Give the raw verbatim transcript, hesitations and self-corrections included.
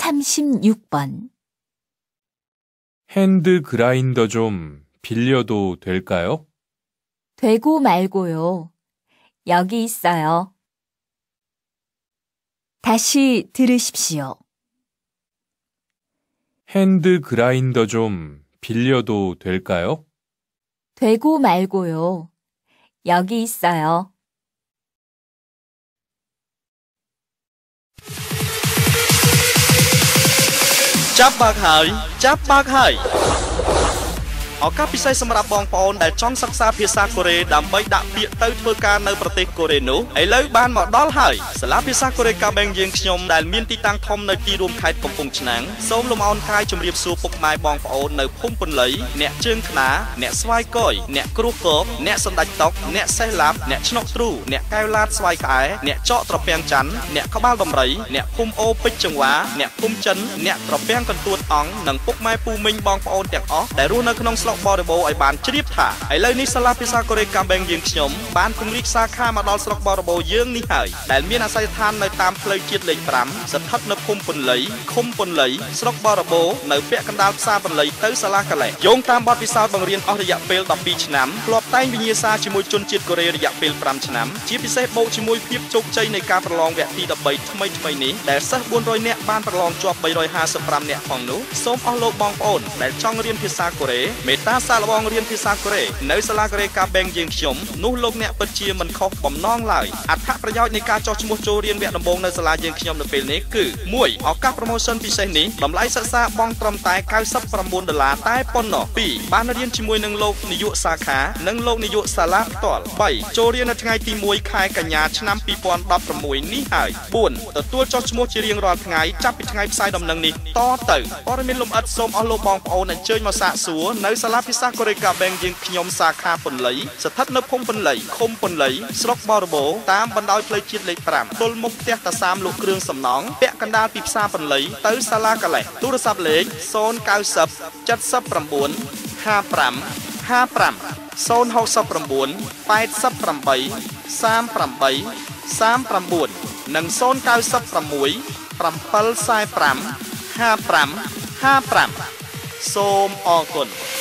삼십육 번 핸드 그라인더 좀 빌려도 될까요? 되고 말고요. 여기 있어요. 다시 들으십시오. 핸드 그라인더 좀 빌려도 될까요? 되고 말고요. 여기 있어요. Chắp bạc hơi, chắp bạc hơi. ឱកាសពិសេសសម្រាប់បងប្អូនដែលចង់សិក្សាភាសាកូរ៉េដើម្បីដាក់ពាក្យទៅធ្វើការនៅប្រទេសកូរ៉េនោះឥឡូវបានមកដល់ហើយសាលាភាសាកូរ៉េកាបេងយើងខ្ញុំដែលមានទីតាំងធំនៅទីរួមខេត្តកំពង់ឆ្នាំងសូមលំអរកាយជម្រាបសួរពុកម៉ែបងប្អូននៅភូមិពន្លៃអ្នកជើងខ្នាអ្នកស្វាយកយអ្នកគ្រួគោកអ្នកសណ្ដាច់តុកអ្នកសេះឡាប់អ្នកឆ្នុកទ្រូអ្នកកែវឡាតស្វាយក្អែអ្នកចកត្រពាំងច័ន្ទអ្នកក្បាលដំរីអ្នកភូមិអូពេជ្រចង្វាអ្នកភូមិចិនអ្នកត្រពាំងកន្ទួតអង្គនិងពុកម៉ែពូមីងបងប្អូនទាំងអស់ដែលរស់នៅក្នុងស្រុកបរិបូរឲ្យបានជ្រាបថាឥឡូវនេះសាលាភាសាកូរ៉េកាំបេងយើងខ្ញុំបានគម្រាកសាខាមកដល់ស្រុកបរិបូរយើងនេះហើយដែលមានអាសយដ្ឋាននៅតាមផ្លូវជាតិលេខប្រាំស្ថិតនៅភូមិពន្លៃឃុំពន្លៃស្រុកបរិបូរនៅពាក់កណ្ដាលផ្សារពន្លៃទៅសាលាកាឡេយោងតាមបទពិសោធន៍បង្រៀនអស់រយៈពេលដប់ពីរឆ្នាំធ្លាប់តែងវិញ្ញាសាជាមួយជនជាតិកូរ៉េរយៈពេលប្រាំឆ្នាំជាពិសេសបូកជាមួយភាពជោគជ័យនៃការប្រឡងវគ្គទីដប់បីថ្មីថ្មីនេះដែលសិស្សបួនរយនាក់បានប្រឡងជាប់បីរយហាសិបប្រាំនាក់ផងនោះសូមអស់លោកបងប្អូនដែលចង់រៀនភាសាកូរ៉េមេត្តាសាកល្បងរៀនភាសាកូរ៉េនៅសាលាកូរ៉េកាបេងយើងខ្ញុំនោះលោកអ្នកពិតជាមិនខុសបំណងឡើយអត្ថប្រយោជន៍នៃការចុះឈ្មោះចូលរៀនវគ្គដំបូងនៅសាលាយើងខ្ញុំនៅពេលនេះគឺ មួយ ឱកាស promotion ពិសេសនេះតម្លៃសិក្សាបង់ត្រឹមតែកៅសិបប្រាំបួនដុល្លារតែប៉ុណ្ណោះ ពីរ បានរៀនជាមួយនឹងលោកនាយកសាខានិងលោកនាយកសាលាផ្ទាល់ បី ចូលរៀននៅថ្ងៃទីមួយខែកញ្ញាឆ្នាំពីរពាន់ដប់ប្រាំមួយនេះហើយ បួន ទទួលចុះឈ្មោះជារៀងរាល់ថ្ងៃចាប់ពីថ្ងៃផ្សាយដំណឹងនេះតទៅព័ត៌មានលម្អិតសូមអស់លោកបងប្អូនអញ្ជើញមកសាកសួរនៅសាលាភាសាកូរ៉េកាបេងយើងខ្ញុំសាខាពន្លៃស្ថិតនៅភូមិពន្លៃឃុំពន្លៃស្រុកបរិបូរតាមបណ្ដោយផ្លូវជាតិលេខប្រាំទល់មុខផ្ទះតាសាមលោកគ្រឿងសំណង់ពាក់កណ្ដាលពីផ្សារពន្លៃទៅសាលាកាឡេទូរស័ព្ទលេខ ศูนย์ เก้า ศูนย์ เจ็ด เก้า ห้า ห้า ห้า ห้า ห้า ศูนย์ หก เก้า แปด แปด สาม แปด สาม แปด สาม និង ศูนย์ เก้า หก เจ็ด แปด สี่ ห้า ห้า ห้า ห้า សូមអរគុណ